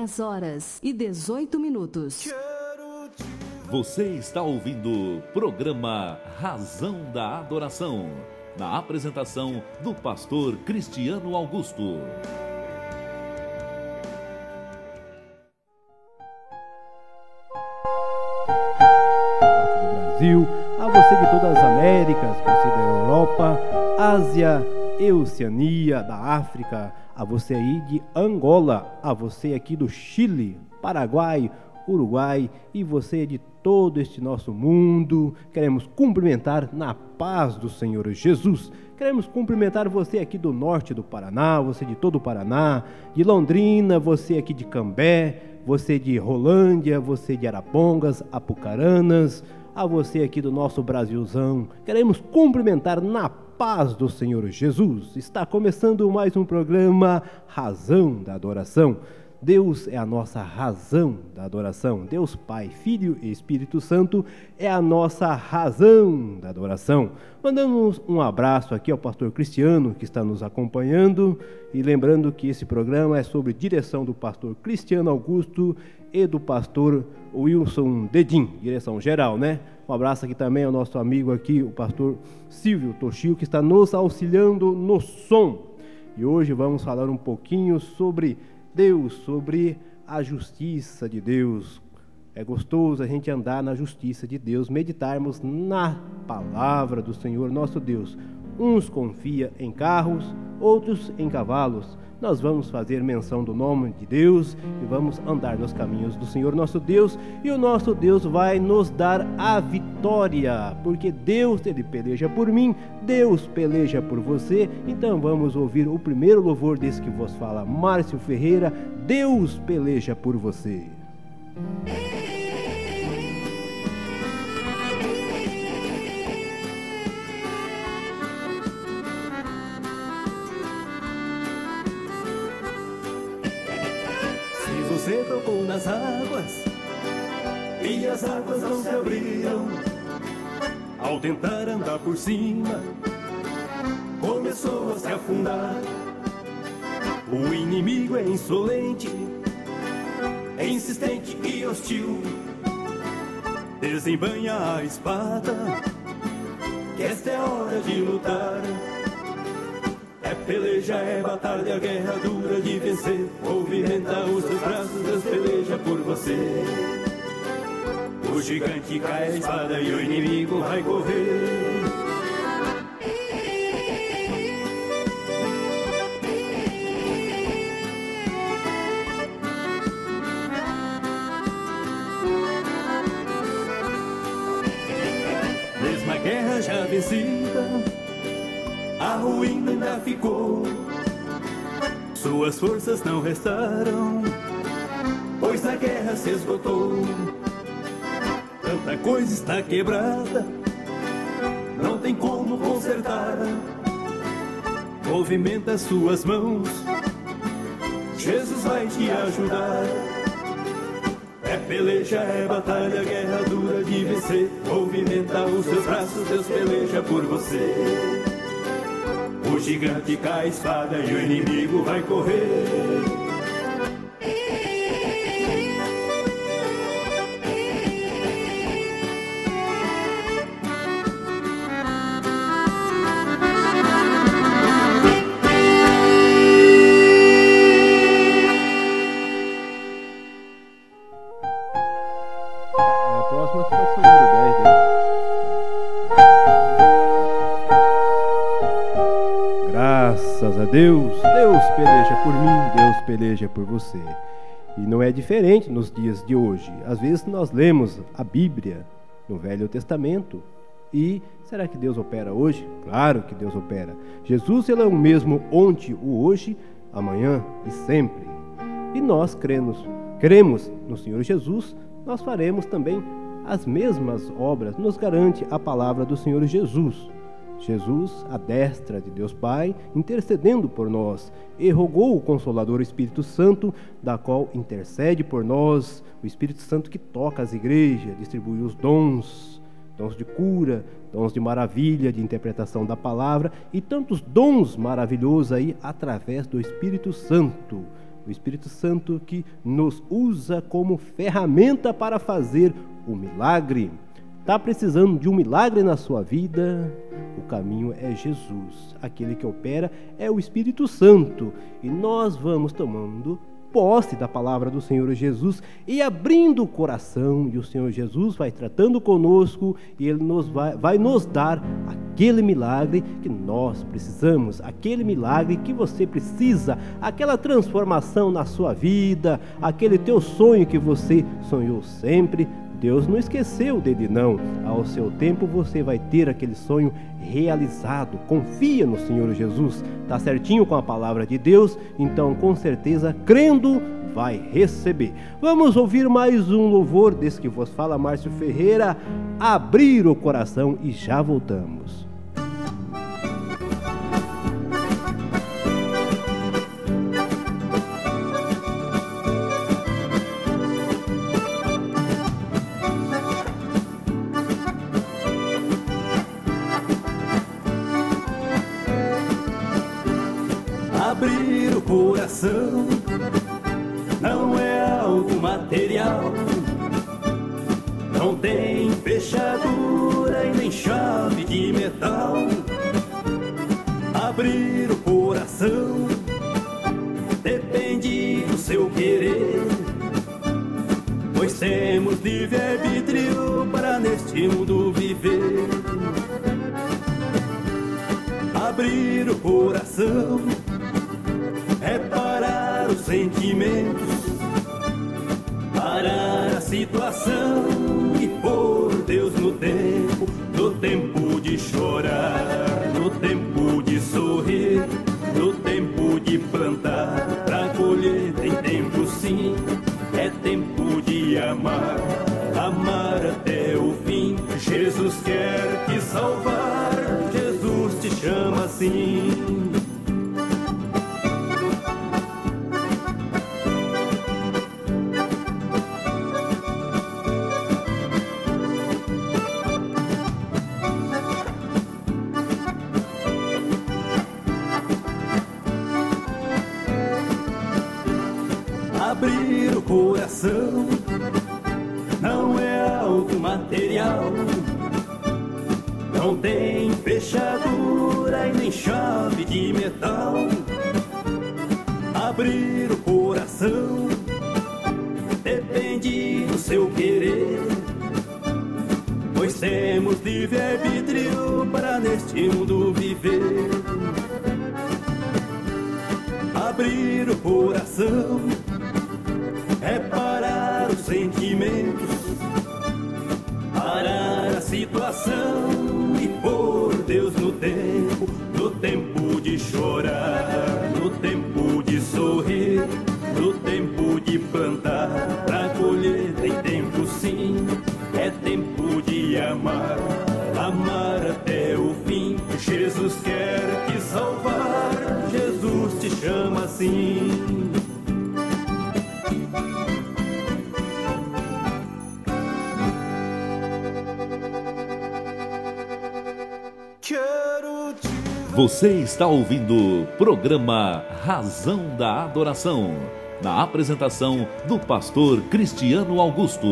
10h18. Você está ouvindo o programa Razão da Adoração, na apresentação do pastor Cristiano Augusto. Brasil, a você de todas as Américas, você da Europa, Ásia e Oceania, da África, a você aí de Angola, a você aqui do Chile, Paraguai, Uruguai e você de todo este nosso mundo. Queremos cumprimentar na paz do Senhor Jesus. Queremos cumprimentar você aqui do norte do Paraná, você de todo o Paraná, de Londrina, você aqui de Cambé, você de Rolândia, você de Arapongas, Apucaranas, a você aqui do nosso Brasilzão. Queremos cumprimentar na paz do Senhor Jesus. Está começando mais um programa Razão da Adoração. Deus é a nossa razão da adoração. Deus Pai, Filho e Espírito Santo é a nossa razão da adoração. Mandamos um abraço aqui ao pastor Cristiano, que está nos acompanhando, e lembrando que esse programa é sobre direção do pastor Cristiano Augusto e do pastor Wilson Dedim, direção geral, né? Um abraço aqui também ao nosso amigo aqui, o pastor Silvio Toshio, que está nos auxiliando no som. E hoje vamos falar um pouquinho sobre Deus, sobre a justiça de Deus. É gostoso a gente andar na justiça de Deus, meditarmos na palavra do Senhor nosso Deus. Uns confiam em carros, outros em cavalos. Nós vamos fazer menção do nome de Deus e vamos andar nos caminhos do Senhor nosso Deus, e o nosso Deus vai nos dar a vitória, porque Deus, Ele peleja por mim, Deus peleja por você. Então vamos ouvir o primeiro louvor desse que vos fala, Márcio Ferreira, Deus peleja por você. Você tocou nas águas e as águas não se abriram. Ao tentar andar por cima, começou a se afundar. O inimigo é insolente, é insistente e hostil. Desembanha a espada, que esta é a hora de lutar. É peleja, é batalha, guerra dura de vencer. Movimenta os seus braços, Deus peleja por você. O gigante cai a espada e o inimigo vai correr. Mesmo a guerra já vencida, a ruína ainda ficou. Suas forças não restaram, pois a guerra se esgotou. Tanta coisa está quebrada, não tem como consertar. Movimenta suas mãos, Jesus vai te ajudar. É peleja, é batalha, guerra dura de vencer. Movimenta os seus braços, Deus peleja por você. O gigante cai a espada e o inimigo vai correr. A próxima foi o número 10 dele. Graças a Deus, Deus peleja por mim, Deus peleja por você. E não é diferente nos dias de hoje. Às vezes nós lemos a Bíblia no Velho Testamento e será que Deus opera hoje? Claro que Deus opera. Jesus, Ele é o mesmo ontem, o hoje, amanhã e sempre. E nós cremos no Senhor Jesus, nós faremos também as mesmas obras, nos garante a palavra do Senhor Jesus. Jesus, à destra de Deus Pai, intercedendo por nós, e rogou o Consolador, o Espírito Santo, da qual intercede por nós, o Espírito Santo que toca as igrejas, distribui os dons de cura, dons de maravilha, de interpretação da palavra, e tantos dons maravilhosos aí através do Espírito Santo. o Espírito Santo que nos usa como ferramenta para fazer o milagre. Está precisando de um milagre na sua vida? O caminho é Jesus. Aquele que opera é o Espírito Santo. E nós vamos tomando posse da palavra do Senhor Jesus e abrindo o coração, e o Senhor Jesus vai tratando conosco e Ele vai nos dar aquele milagre que nós precisamos, aquele milagre que você precisa, aquela transformação na sua vida, aquele teu sonho que você sonhou sempre. Deus não esqueceu dele não. Ao seu tempo você vai ter aquele sonho realizado. Confia no Senhor Jesus. Está certinho com a palavra de Deus? Então, com certeza, crendo, vai receber. Vamos ouvir mais um louvor desse que vos fala Márcio Ferreira. Abrir o coração e já voltamos. Abrir o coração não é algo material, não tem fechadura e nem chave de metal. Abrir o coração depende do seu querer, pois temos livre-arbítrio para neste mundo viver. Abrir o coração é parar os sentimentos, parar a situação e pôr Deus no tempo de chorar, no tempo de sorrir, no tempo de plantar, pra colher tem tempo sim, é tempo de amar, amar até o fim. Jesus quer te salvar, Jesus te chama assim. Abrir o coração não é algo material, não tem fechadura e nem chave de metal. Abrir o coração depende do seu querer, pois temos livre-arbítrio para neste mundo viver. Abrir o coração é parar os sentimentos, parar a situação e pôr Deus no tempo de chorar, no tempo de sorrir, no tempo de plantar, pra colher tem tempo sim, é tempo de amar, amar até o fim. Jesus quer te salvar, Jesus te chama assim. Você está ouvindo o programa Razão da Adoração, na apresentação do pastor Cristiano Augusto.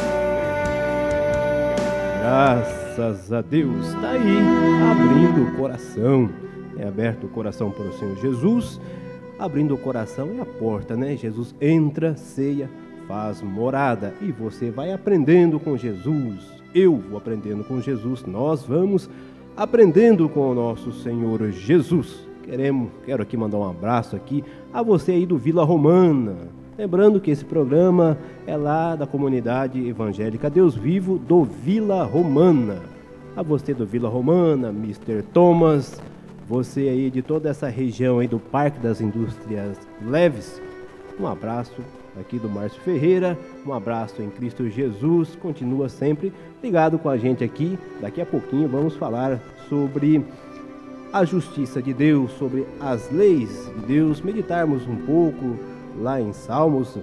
Graças a Deus, está aí, abrindo o coração. É aberto o coração para o Senhor Jesus, abrindo o coração é a porta, né? Jesus entra, ceia, faz morada e você vai aprendendo com Jesus. Eu vou aprendendo com Jesus, nós vamos aprendendo com o nosso Senhor Jesus. Quero aqui mandar um abraço aqui a você aí do Vila Romana. Lembrando que esse programa é lá da comunidade evangélica Deus Vivo do Vila Romana. A você do Vila Romana, Mr. Thomas, você aí de toda essa região aí do Parque das Indústrias Leves, um abraço aqui do Márcio Ferreira, um abraço em Cristo Jesus, continua sempre ligado com a gente aqui. Daqui a pouquinho vamos falar sobre a justiça de Deus, sobre as leis de Deus, meditarmos um pouco lá em Salmos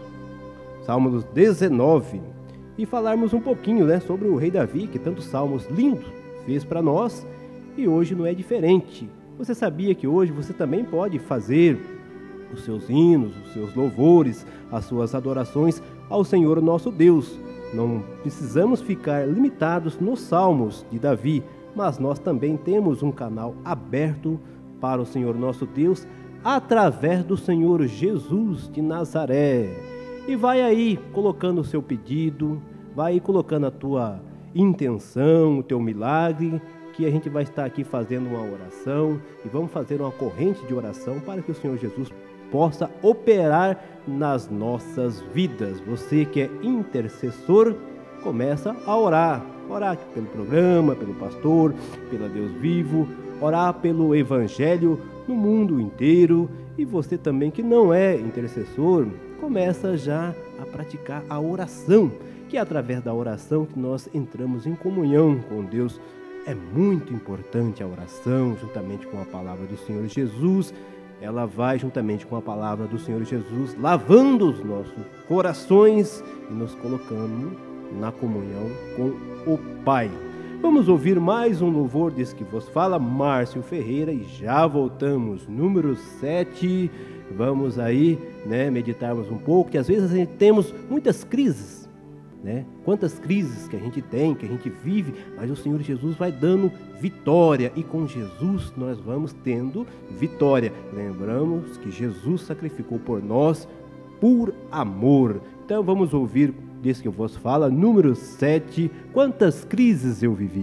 19 e falarmos um pouquinho, né, sobre o rei Davi, que tantos salmos lindos fez para nós e hoje não é diferente. Você sabia que hoje você também pode fazer os seus hinos, os seus louvores, as suas adorações ao Senhor nosso Deus. Não precisamos ficar limitados nos salmos de Davi, mas nós também temos um canal aberto para o Senhor nosso Deus através do Senhor Jesus de Nazaré. E vai aí colocando o seu pedido, vai aí colocando a tua intenção, o teu milagre, que a gente vai estar aqui fazendo uma oração e vamos fazer uma corrente de oração para que o Senhor Jesus possa operar nas nossas vidas. Você que é intercessor, começa a orar pelo programa, pelo pastor, pelo Deus vivo, orar pelo Evangelho no mundo inteiro. E você também que não é intercessor, começa já a praticar a oração, que é através da oração que nós entramos em comunhão com Deus. É muito importante a oração, juntamente com a palavra do Senhor Jesus. Ela vai, juntamente com a palavra do Senhor Jesus, lavando os nossos corações e nos colocando na comunhão com o Pai. Vamos ouvir mais um louvor desse que vos fala, Márcio Ferreira, e já voltamos. Número 7, vamos aí, meditarmos um pouco, que às vezes a gente temos muitas crises, Quantas crises que a gente tem, que a gente vive, mas o Senhor Jesus vai dando vitória, e com Jesus nós vamos tendo vitória. Lembramos que Jesus sacrificou por nós por amor. Então vamos ouvir desse que eu vos falo, número 7, quantas crises eu vivi.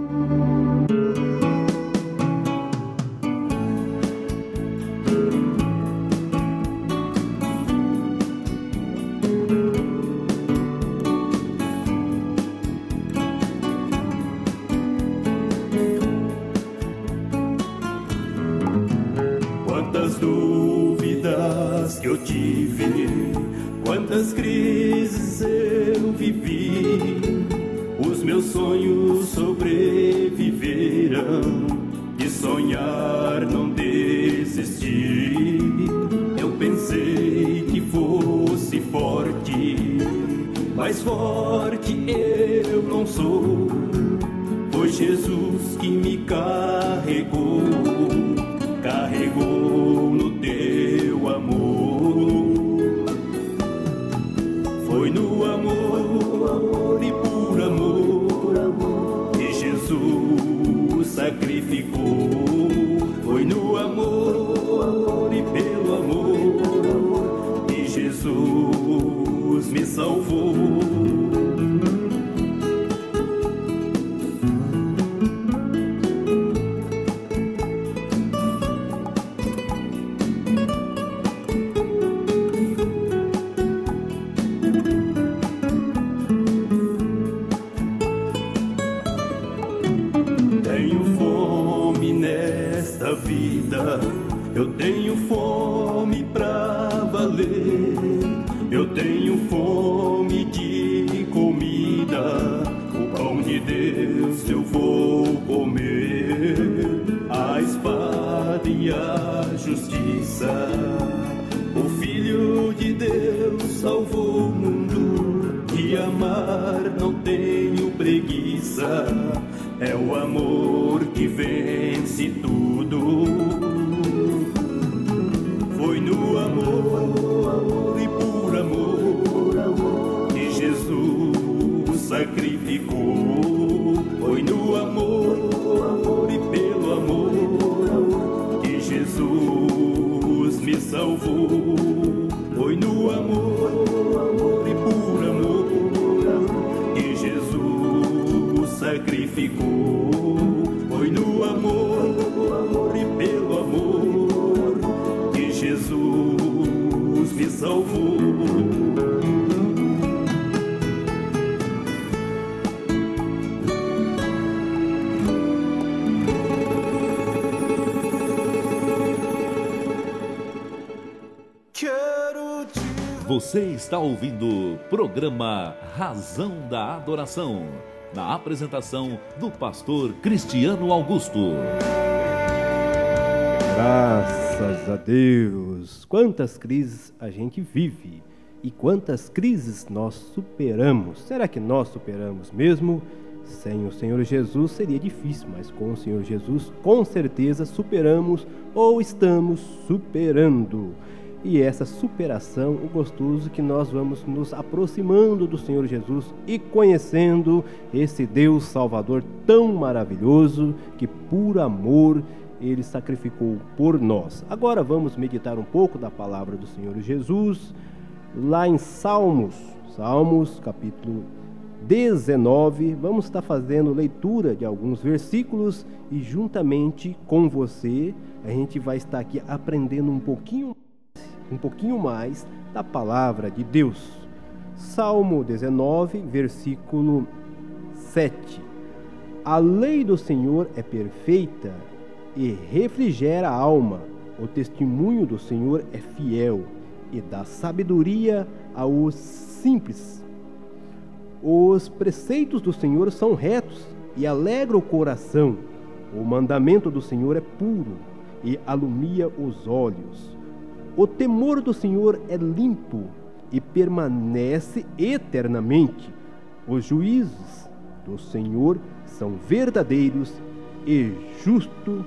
Eu tive, quantas crises eu vivi, os meus sonhos sobreviveram, de sonhar não desisti. Eu pensei que fosse forte, mas forte eu não sou. Foi Jesus que me carregou, carregou no teu amor. Foi no amor e por amor que Jesus sacrificou. Foi no amor e pelo amor que Jesus me salvou. Eu tenho fome pra valer, eu tenho fome de comida, o pão de Deus eu vou comer, a espada e a justiça, o Filho de Deus salvou o mundo, de amar não tenho preguiça, é o amor que vence tudo. Foi no amor e por amor que Jesus sacrificou. Foi no amor e pelo amor que Jesus me salvou. Foi no amor e por amor que Jesus sacrificou. Foi no amor e pelo amor que Jesus me salvou. Você está ouvindo o programa Razão da Adoração, na apresentação do pastor Cristiano Augusto. Graças a Deus! Quantas crises a gente vive e quantas crises nós superamos. Será que nós superamos mesmo? Sem o Senhor Jesus seria difícil, mas com o Senhor Jesus com certeza superamos ou estamos superando. e essa superação, o gostoso que nós vamos nos aproximando do Senhor Jesus e conhecendo esse Deus Salvador tão maravilhoso que por amor Ele sacrificou por nós. Agora vamos meditar um pouco da palavra do Senhor Jesus, lá em Salmos capítulo 19, vamos estar fazendo leitura de alguns versículos e juntamente com você a gente vai estar aqui aprendendo um pouquinho mais da palavra de Deus. Salmo 19, versículo 7. A lei do Senhor é perfeita e refrigera a alma. O testemunho do Senhor é fiel e dá sabedoria aos simples. Os preceitos do Senhor são retos e alegra o coração. O mandamento do Senhor é puro e alumia os olhos. O temor do Senhor é limpo e permanece eternamente. Os juízos do Senhor são verdadeiros e justos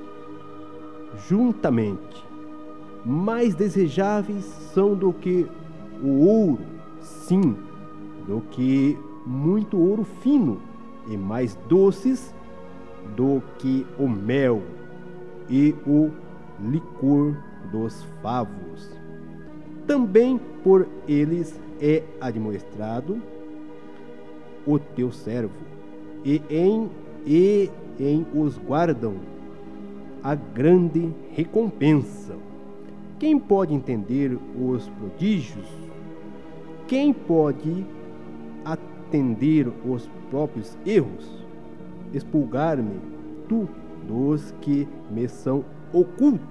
juntamente. Mais desejáveis são do que o ouro, sim, do que muito ouro fino, e mais doces do que o mel e o licor dos favos. Também por eles é admoestado o teu servo, e em os guardam a grande recompensa. Quem pode entender os prodígios? Quem pode atender os próprios erros? Expulgar-me tu dos que me são ocultos.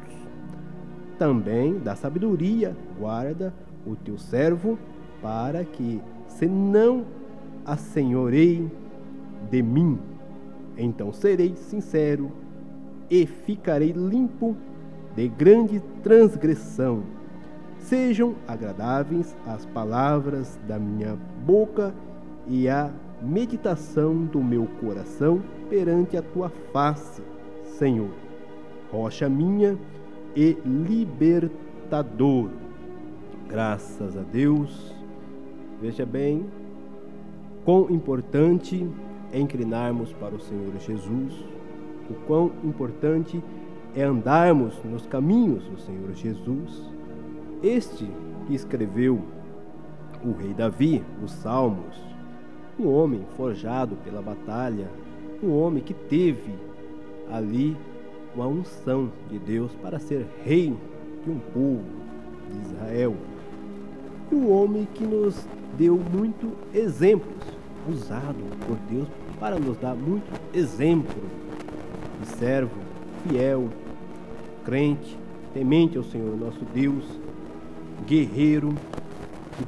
Também da sabedoria guarda o teu servo, para que se não assenhoreie de mim. Então serei sincero e ficarei limpo de grande transgressão. Sejam agradáveis as palavras da minha boca e a meditação do meu coração perante a tua face, Senhor, rocha minha e libertador. Graças a Deus. Veja bem, quão importante é inclinarmos para o Senhor Jesus, o quão importante é andarmos nos caminhos do Senhor Jesus. Este que escreveu o rei Davi, os Salmos, um homem forjado pela batalha, um homem que teve ali uma unção de Deus para ser rei de um povo de Israel, e um homem que nos deu muitos exemplos, usado por Deus para nos dar muito exemplo de servo fiel, crente, temente ao Senhor nosso Deus, guerreiro, que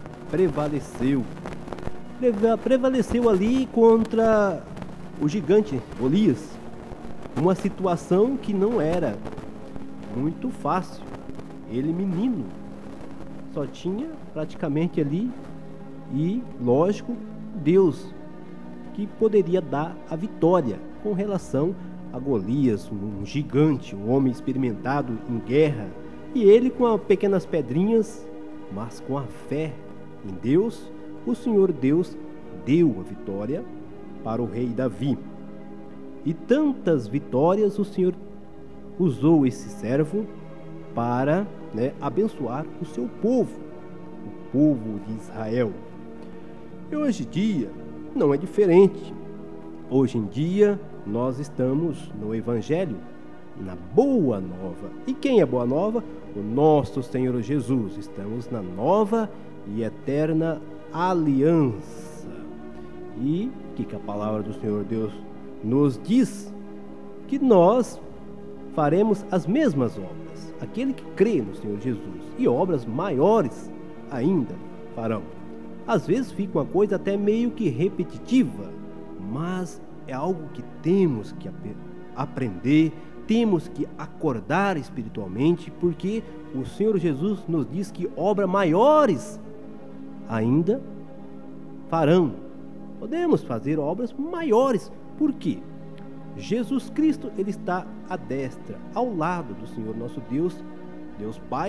prevaleceu ali contra o gigante Golias, uma situação que não era muito fácil. Ele, menino, só tinha praticamente ali, e lógico, Deus que poderia dar a vitória com relação a Golias, um gigante, um homem experimentado em guerra, e ele com pequenas pedrinhas, mas com a fé em Deus, o Senhor Deus deu a vitória para o rei Davi. E tantas vitórias o Senhor usou esse servo para abençoar o seu povo, o povo de Israel. E hoje em dia não é diferente. Hoje em dia nós estamos no Evangelho, na Boa Nova. E quem é Boa Nova? O nosso Senhor Jesus. Estamos na nova e eterna aliança. E o que a palavra do Senhor Deus nos diz? Que nós faremos as mesmas obras. Aquele que crê no Senhor Jesus, e obras maiores ainda farão. Às vezes fica uma coisa até meio que repetitiva, mas é algo que temos que aprender, temos que acordar espiritualmente, porque o Senhor Jesus nos diz que obras maiores ainda farão. Podemos fazer obras maiores. Por quê? Jesus Cristo, ele está à destra, ao lado do Senhor nosso Deus, Deus Pai,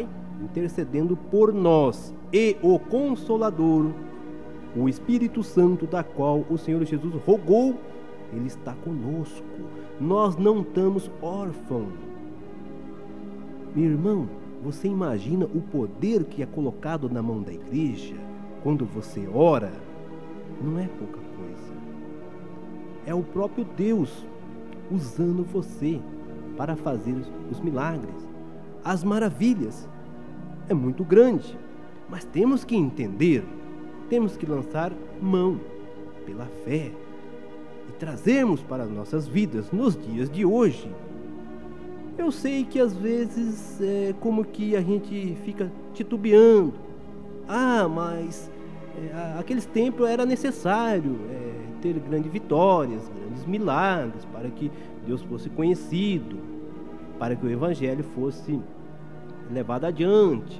intercedendo por nós, e o Consolador, o Espírito Santo, da qual o Senhor Jesus rogou, ele está conosco. Nós não estamos órfãos. Meu irmão, você imagina o poder que é colocado na mão da igreja quando você ora? Não é pouca coisa. É o próprio Deus usando você para fazer os milagres, as maravilhas. É muito grande, mas temos que entender, temos que lançar mão pela fé e trazermos para as nossas vidas nos dias de hoje. Eu sei que às vezes é como que a gente fica titubeando. Mas aqueles tempos era necessário ter grandes vitórias, grandes milagres, para que Deus fosse conhecido, para que o Evangelho fosse levado adiante.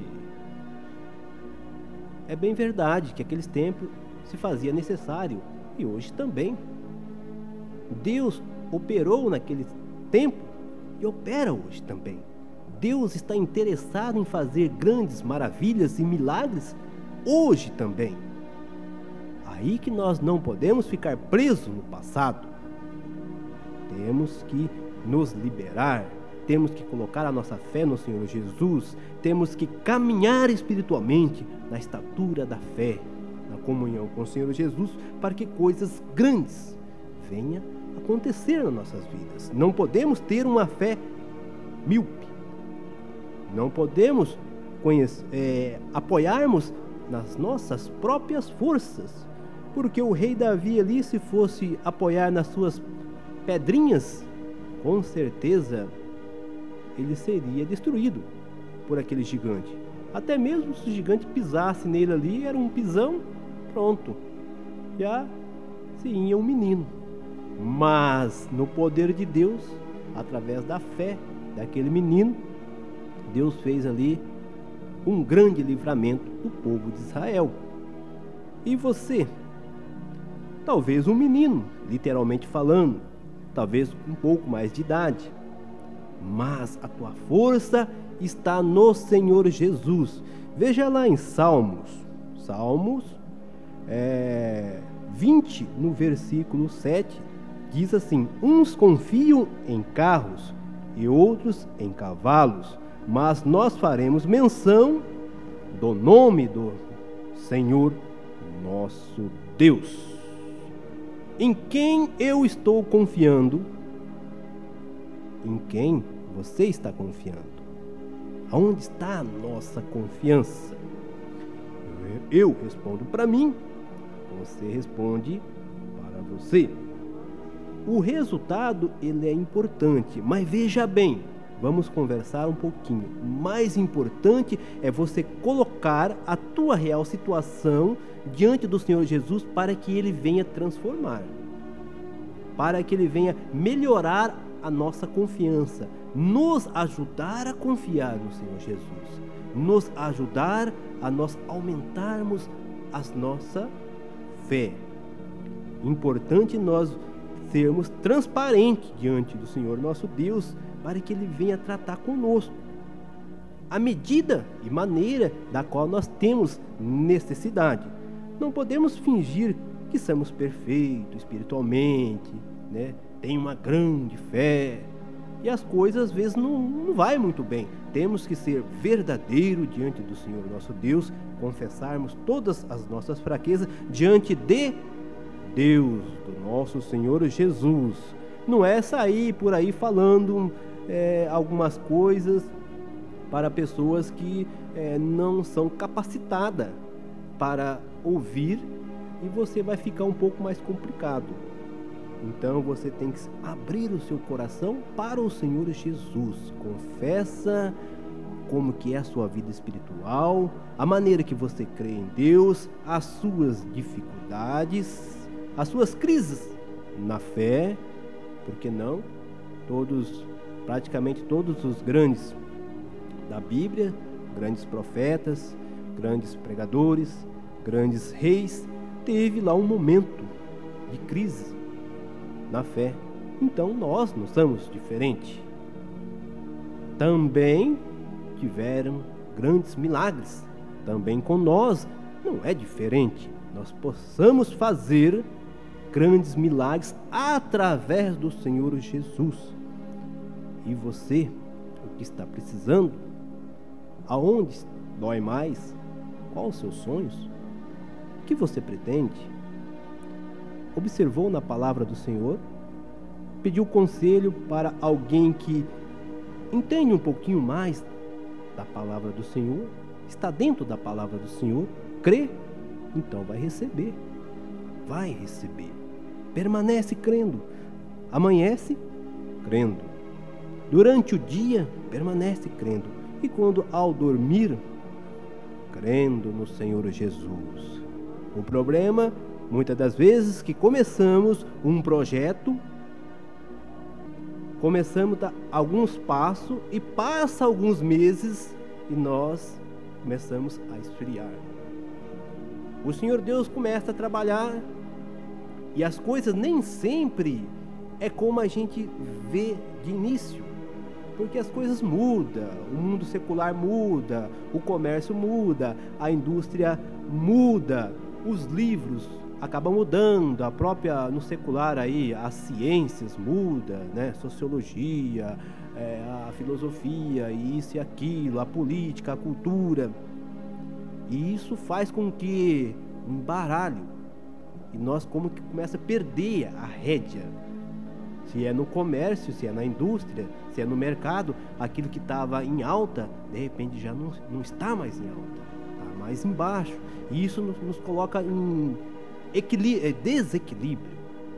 É bem verdade que aqueles tempos se fazia necessário, e hoje também. Deus operou naquele tempo e opera hoje também. Deus está interessado em fazer grandes maravilhas e milagres hoje também. Aí que nós não podemos ficar presos no passado. Temos que nos liberar, temos que colocar a nossa fé no Senhor Jesus, temos que caminhar espiritualmente na estatura da fé, na comunhão com o Senhor Jesus, para que coisas grandes venham a acontecer nas nossas vidas. Não podemos ter uma fé míope, não podemos apoiarmos nas nossas próprias forças, porque o rei Davi ali, se fosse apoiar nas suas pedrinhas, com certeza ele seria destruído por aquele gigante. Até mesmo se o gigante pisasse nele ali, era um pisão, pronto, já se ia um menino. Mas no poder de Deus, através da fé daquele menino, Deus fez ali um grande livramento do povo de Israel. E você? Talvez um menino, literalmente falando, talvez um pouco mais de idade, mas a tua força está no Senhor Jesus. Veja lá em Salmos 20, no versículo 7, diz assim: uns confiam em carros e outros em cavalos, mas nós faremos menção do nome do Senhor nosso Deus. Em quem eu estou confiando? Em quem você está confiando? Aonde está a nossa confiança? Eu respondo para mim, você responde para você. O resultado, ele é importante, mas veja bem, vamos conversar um pouquinho. O mais importante é você colocar a tua real situação diante do Senhor Jesus, para que Ele venha transformar, para que Ele venha melhorar a nossa confiança, nos ajudar a confiar no Senhor Jesus, nos ajudar a nós aumentarmos a nossa fé. Importante nós sermos transparentes diante do Senhor nosso Deus, para que Ele venha tratar conosco a medida e maneira da qual nós temos necessidade. Não podemos fingir que somos perfeitos espiritualmente, né? Tem uma grande fé, e as coisas às vezes não vai muito bem. Temos que ser verdadeiro diante do Senhor nosso Deus, confessarmos todas as nossas fraquezas diante de Deus, do nosso Senhor Jesus. Não é sair por aí falando algumas coisas para pessoas que não são capacitadas para ouvir, e você vai ficar um pouco mais complicado. Então você tem que abrir o seu coração para o Senhor Jesus. Confessa como que é a sua vida espiritual, a maneira que você crê em Deus, as suas dificuldades, as suas crises na fé. Por que não? Praticamente todos os grandes da Bíblia, grandes profetas, grandes pregadores, grandes reis, teve lá um momento de crise na fé. Então nós não somos diferentes. Também tiveram grandes milagres. Também com nós não é diferente. Nós possamos fazer grandes milagres através do Senhor Jesus. E você, o que está precisando? Aonde dói mais? Quais os seus sonhos? O que você pretende? Observou na palavra do Senhor? Pediu conselho para alguém que entende um pouquinho mais da palavra do Senhor? Está dentro da palavra do Senhor? Crê? Então vai receber. Vai receber. Permanece crendo. Amanhece crendo. Durante o dia, permanece crendo. E quando ao dormir, crendo no Senhor Jesus. O problema, muitas das vezes, que começamos um projeto, começamos a dar alguns passos e passa alguns meses e nós começamos a esfriar. O Senhor Deus começa a trabalhar e as coisas nem sempre é como a gente vê de início, porque as coisas mudam, o mundo secular muda, o comércio muda, a indústria muda, os livros acabam mudando, a própria, no secular aí, as ciências mudam, né? Sociologia, a filosofia, isso e aquilo, a política, a cultura. E isso faz com que um baralho, e nós como que começa a perder a rédea. Se é no comércio, se é na indústria, se é no mercado, aquilo que estava em alta, de repente já não está mais em alta, está mais embaixo. E isso nos coloca em desequilíbrio.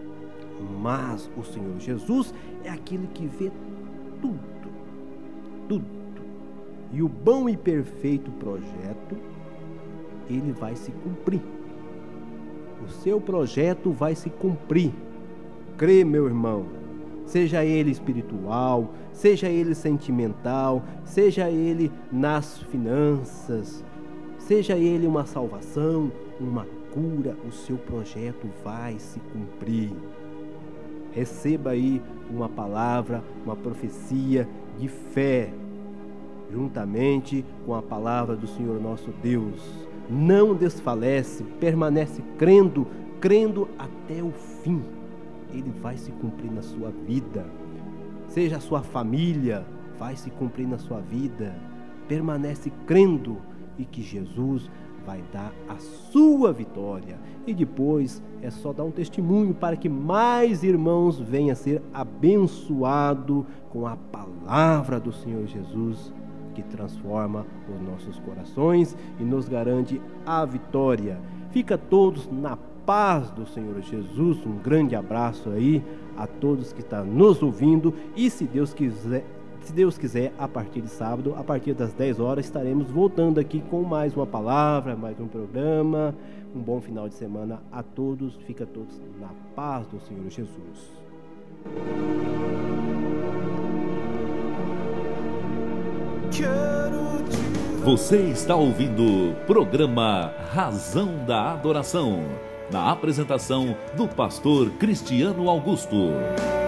Mas o Senhor Jesus é aquele que vê tudo, tudo. E o bom e perfeito projeto, ele vai se cumprir. O seu projeto vai se cumprir. Crê, meu irmão. Seja ele espiritual, seja ele sentimental, seja ele nas finanças, seja ele uma salvação, uma cura, o seu projeto vai se cumprir. Receba aí uma palavra, uma profecia de fé, juntamente com a palavra do Senhor nosso Deus. Não desfalece, permanece crendo até o fim. Ele vai se cumprir na sua vida. Seja a sua família, vai se cumprir na sua vida. Permanece crendo e que Jesus vai dar a sua vitória. E depois é só dar um testemunho para que mais irmãos venham a ser abençoados com a palavra do Senhor Jesus, que transforma os nossos corações e nos garante a vitória. Fica todos na paz do Senhor Jesus. Um grande abraço aí a todos que estão nos ouvindo. E se Deus quiser, a partir de sábado, a partir das 10 horas, estaremos voltando aqui com mais uma palavra, mais um programa. Um bom final de semana a todos. Fica todos na paz do Senhor Jesus. Você está ouvindo o programa Razão da Adoração, na apresentação do pastor Cristiano Augusto.